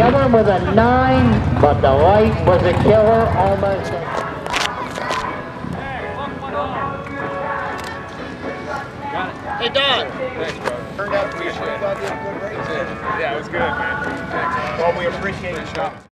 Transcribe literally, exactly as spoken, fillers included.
other one with a nine, but the light was a killer almost. Hey, Don. Thanks, bro. Turned out to be a pretty goddamn good race. Yeah, it was good, man. Thanks. Well, we appreciate your shot.